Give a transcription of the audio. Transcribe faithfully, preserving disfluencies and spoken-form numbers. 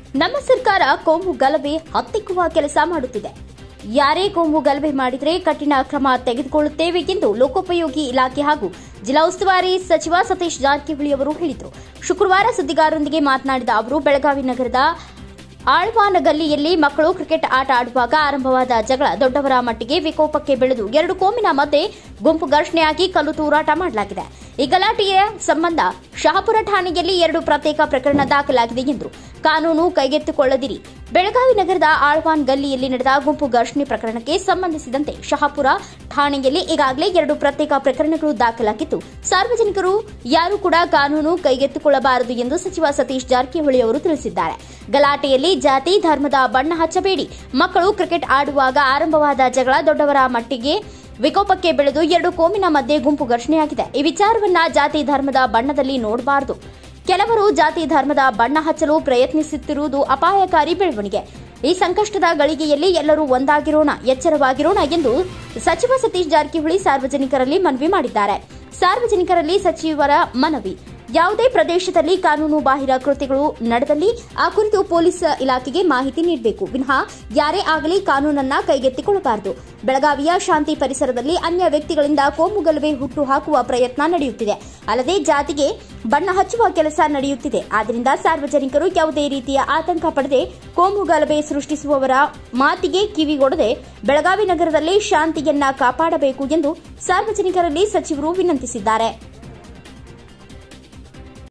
ನಮ್ಮ ಸರ್ಕಾರ ಕೋಮು ಗಲಭೆ ಹತ್ತಿಕ್ಕುವ ಕೆಲಸ ಮಾಡುತ್ತಿದೆ. ಯಾರೇ ಕೋಮು ಗಲಭೆ ಮಾಡಿದರೆ ಕಠಿಣ ಕ್ರಮ ತೆಗೆದುಕೊಳ್ಳುತ್ತೇವೆ ಎಂದು ಲೋಕೋಪಯೋಗಿ ಇಲಾಖೆ ಹಾಗೂ ಜಿಲ್ಲಾ ಉಸ್ತುವಾರಿ ಸಚಿವ ಸತೀಶ್ ಜಾರಕಿಹೊಳಿ ಅವರು ಹೇಳಿದರು. ಶುಕ್ರವಾರ ಸುದ್ದಿಗಾರರೊಂದಿಗೆ ಮಾತನಾಡಿದ ಅವರು, ಬೆಳಗಾವಿ ನಗರದ ಆಳ್ವಾನಗಲ್ಲಿಯಲ್ಲಿ ಮಕ್ಕಳು ಕ್ರಿಕೆಟ್ ಆಟ ಆಡುವಾಗ ಆರಂಭವಾದ ಜಗಳ ದೊಡ್ಡವರ ಮಟ್ಟಿಗೆ ವಿಕೋಪಕ್ಕೆ ಬೆಳೆದು ಎರಡು ಕೋಮಿನ ಮಧ್ಯೆ ಗುಂಪು ಘರ್ಷಣೆಯಾಗಿ ಕಲ್ಲು ತೂರಾಟ ಮಾಡಲಾಗಿದೆ. ಈ ಗಲಾಟೆಯ ಸಂಬಂಧ ಶಹಾಪುರ ಠಾಣೆಯಲ್ಲಿ ಎರಡು ಪ್ರತ್ಯೇಕ ಪ್ರಕರಣ ದಾಖಲಾಗಿದೆ ಎಂದರು. ಕಾನೂನು ಕೈಗೆತ್ತಿಕೊಳ್ಳದಿರಿ. ಬೆಳಗಾವಿ ನಗರದ ಆಳ್ವಾನ್ ಗಲ್ಲಿಯಲ್ಲಿ ನಡೆದ ಗುಂಪು ಘರ್ಷಣೆ ಪ್ರಕರಣಕ್ಕೆ ಸಂಬಂಧಿಸಿದಂತೆ ಶಹಾಪುರ ಠಾಣೆಯಲ್ಲಿ ಈಗಾಗಲೇ ಎರಡು ಪ್ರತ್ಯೇಕ ಪ್ರಕರಣಗಳು ದಾಖಲಾಗಿದ್ದು, ಸಾರ್ವಜನಿಕರು ಯಾರೂ ಕೂಡ ಕಾನೂನು ಕೈಗೆತ್ತಿಕೊಳ್ಳಬಾರದು ಎಂದು ಸಚಿವ ಸತೀಶ್ ಜಾರಕಿಹೊಳಿ ಅವರು ತಿಳಿಸಿದ್ದಾರೆ. ಗಲಾಟೆಯಲ್ಲಿ ಜಾತಿ ಧರ್ಮದ ಬಣ್ಣ ಹಚ್ಚಬೇಡಿ. ಮಕ್ಕಳು ಕ್ರಿಕೆಟ್ ಆಡುವಾಗ ಆರಂಭವಾದ ಜಗಳ ದೊಡ್ಡವರ ಮಟ್ಟಿಗೆ ವಿಕೋಪಕ್ಕೆ ಬೆಳೆದು ಎರಡು ಕೋಮಿನ ಮಧ್ಯೆ ಗುಂಪು ಘರ್ಷಣೆಯಾಗಿದೆ. ಈ ವಿಚಾರವನ್ನ ಜಾತಿ ಧರ್ಮದ ಬಣ್ಣದಲ್ಲಿ ನೋಡಬಾರದು. ಕೆಲವರು ಜಾತಿ ಧರ್ಮದ ಬಣ್ಣ ಹಚ್ಚಲು ಪ್ರಯತ್ನಿಸುತ್ತಿರುವುದು ಅಪಾಯಕಾರಿ ಬೆಳವಣಿಗೆ. ಈ ಸಂಕಷ್ಟದ ಗಳಿಗೆಯಲ್ಲಿ ಎಲ್ಲರೂ ಒಂದಾಗಿರೋಣ, ಎಚ್ಚರವಾಗಿರೋಣ ಎಂದು ಸಚಿವ ಸತೀಶ್ ಜಾರಕಿಹೊಳಿ ಸಾರ್ವಜನಿಕರಲ್ಲಿ ಮನವಿ ಮಾಡಿದ್ದಾರೆ. ಸಾರ್ವಜನಿಕರಲ್ಲಿ ಸಚಿವರ ಮನವಿ: ಯಾವುದೇ ಪ್ರದೇಶದಲ್ಲಿ ಕಾನೂನು ಬಾಹಿರ ಕೃತ್ಯಗಳು ನಡೆದಲ್ಲಿ ಆ ಕುರಿತು ಪೊಲೀಸ್ ಇಲಾಖೆಗೆ ಮಾಹಿತಿ ನೀಡಬೇಕು ವಿನಃ ಯಾರೇ ಆಗಲಿ ಕಾನೂನನ್ನ ಕೈಗೆತ್ತಿಕೊಳ್ಳಬಾರದು. ಬೆಳಗಾವಿಯ ಶಾಂತಿ ಪರಿಸರದಲ್ಲಿ ಅನ್ಯ ವ್ಯಕ್ತಿಗಳಿಂದ ಕೋಮು ಗಲಭೆ ಹುಟ್ಟು ಹಾಕುವ ಪ್ರಯತ್ನ ನಡೆಯುತ್ತಿದೆ. ಅಲ್ಲದೆ ಜಾತಿಗೆ ಬಣ್ಣ ಹಚ್ಚುವ ಕೆಲಸ ನಡೆಯುತ್ತಿದೆ. ಆದ್ದರಿಂದ ಸಾರ್ವಜನಿಕರು ಯಾವುದೇ ರೀತಿಯ ಆತಂಕ ಪಡದೆ ಕೋಮು ಗಲಭೆ ಸೃಷ್ಟಿಸುವವರ ಮಾತಿಗೆ ಕಿವಿಗೊಡದೆ ಬೆಳಗಾವಿ ನಗರದಲ್ಲಿ ಶಾಂತಿಯನ್ನ ಕಾಪಾಡಬೇಕು ಎಂದು ಸಾರ್ವಜನಿಕರಲ್ಲಿ ಸಚಿವರು ವಿನಂತಿಸಿದ್ದಾರೆ.